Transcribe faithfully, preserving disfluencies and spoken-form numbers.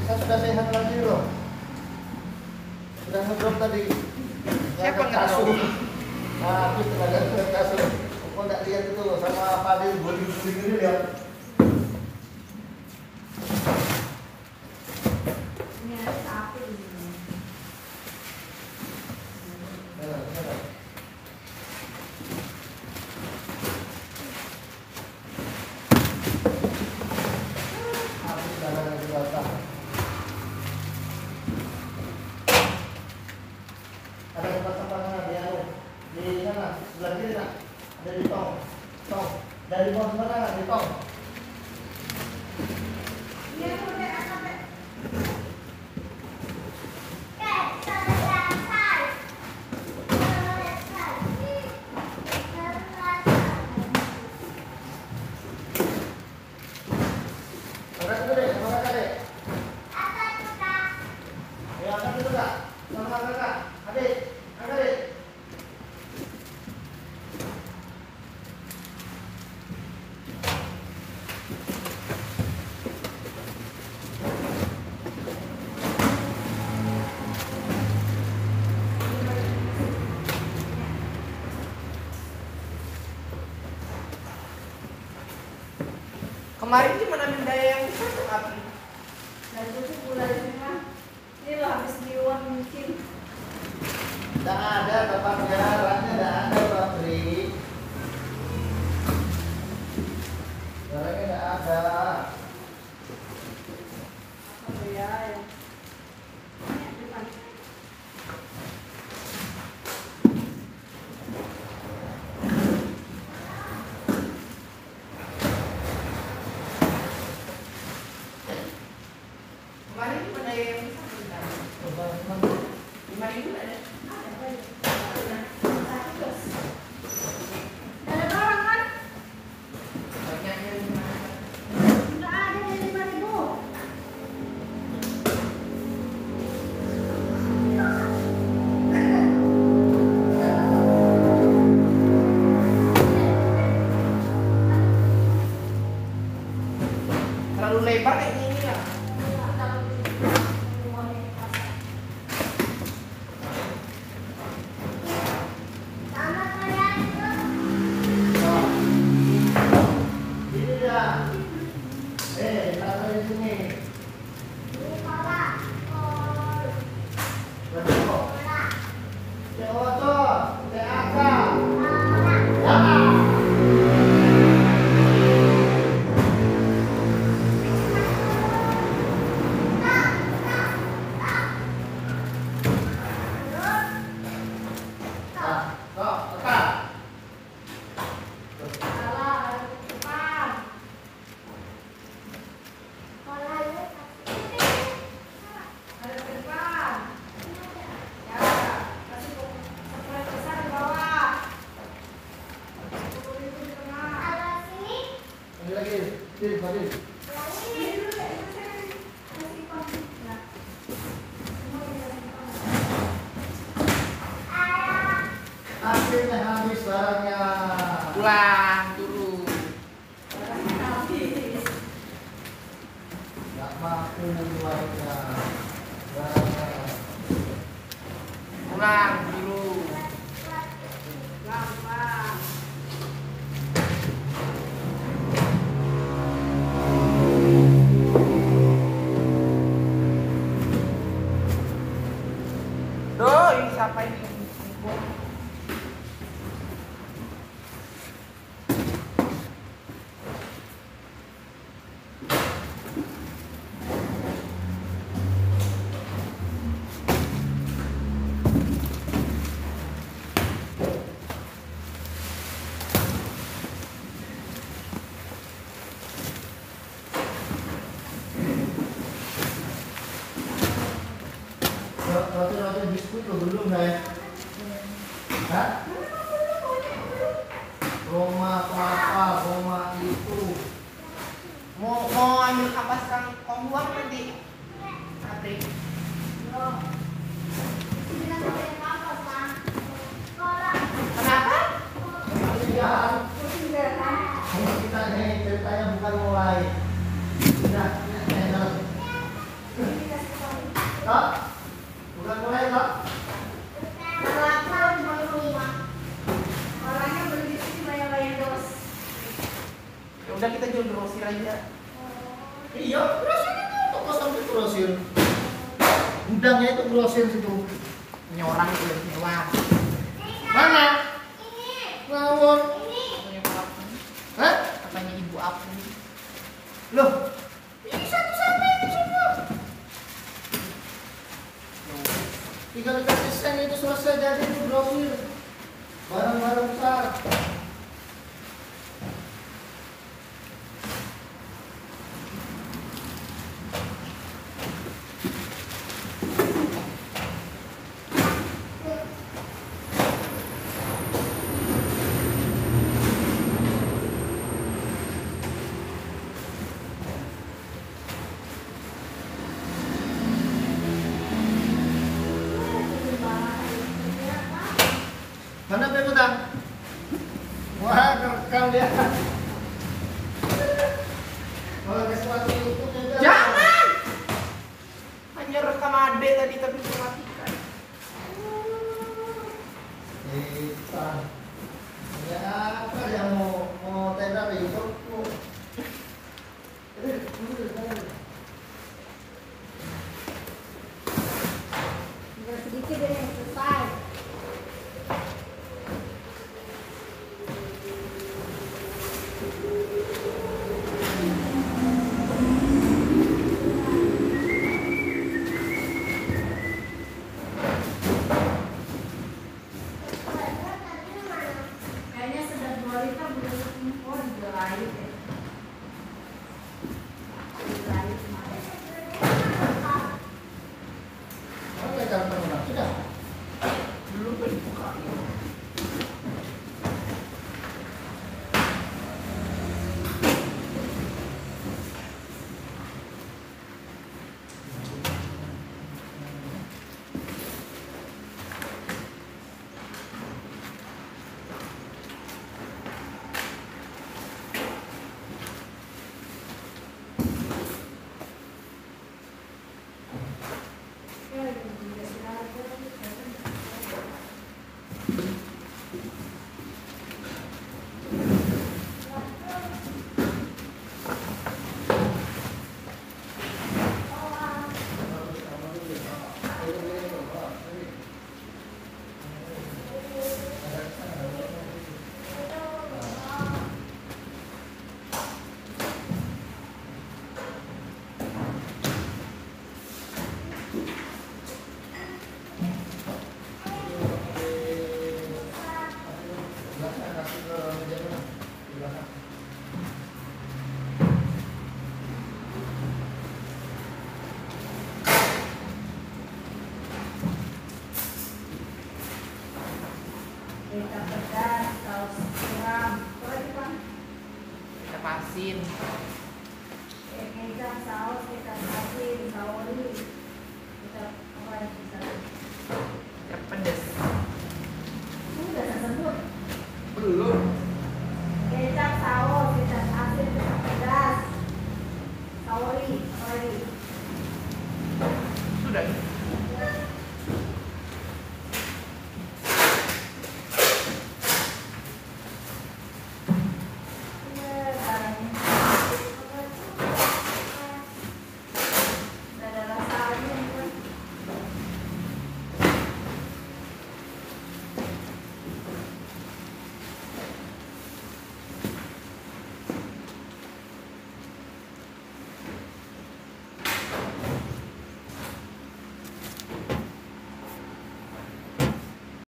Saya sudah sehat lagi loh. Sudah ngedrop tadi. Siapa kasur? Nah, habis tenaga ke kasur. Kok nggak lihat itu sama Fadil guling-guling ini lihat. Ini ada sapi di sini. Nah, nah. Habis darahnya di belakang. Ada tempat sampahnya di anu, di sana sebelah kiri nak, ada di tong, tong dari bawah sana di tong. Iya, udah sampai. Angkat dulu deh, sama kakak deh. Ya angkat dulu kak, sama kakak, adik, angkat deh. Kemarin cuma ambil daya yang besar tuh apa? Nah, itu sih mulai semua. Ini loh habis diuang mungkin. Tidak ada tempatnya, rasanya tidak ada pabrik. Barangnya tidak ada. Apa ya? Ya. Ini depan. Kemarin cuma daya yang besar bentar. Coba teman. Lima ribu ada. Ada apa ya? Satu terus. Ada barang kan? Banyaknya lima. Enggak ada yang lima ribu. Terlalu lebar kayaknya ini lah. Ini dia. Eh, taruh di sini. Berapa? Ya otot, ya akal. Ya. Nah, kok, tetap. Ini lagi, sini, Fadil. Akhirnya habis barangnya. Pulang turun. Nggak mampu warga. Barangnya. Pulang dulu. Duh, ini siapa ini? Roti-roti biskuit lo belum, guys? Hah? Roma apa? Roma itu. Mau mau ambil kapas sekarang kau buang nanti. Pabrik. Kenapa? Ketinggalan. Ini kita nih ceritanya bukan mulai. Sudah, enak. Kak, bukan mulai kak. Lapar mau rumah. Orangnya beli di sini bayar-bayar dos. Ya udah kita jual grosir aja. Iya, grosir itu toko sampai grosir. Gudangnya itu grosir situ. Ini orang itu lebih mewah. Mana? Ini. Ngawur. Ini. Katanya aku. Hah? Katanya ibu aku. Loh, ini satu sama ini semua. Tinggal kasih sen itu selesai jadi itu grosir. Barang-barang besar. Mana pemutang? Wah, kerekam dia. Kalau ada sesuatu YouTube juga. Jangan! Hanya rekam adek tadi tapi dimatikan. Kita. Ya apa yang mau mau tenda di YouTube? Tinggal sedikit deh selesai. Kayaknya sedang dua liter belum impor juga lain deh. Lain kemarin. Oke, cara pemutang sudah. Belum kan dibuka. Kecap pedas, saus tiram, apa lagi Pak? Kita pasin. Eh, Kecap saus, kecap asin, sauri, kecap apa yang bisa? Kita pedes. Ini udah saya sebut. Belum. Kecap saus, kecap asin, kecap pedas, sauri, apa lagi? Sudah.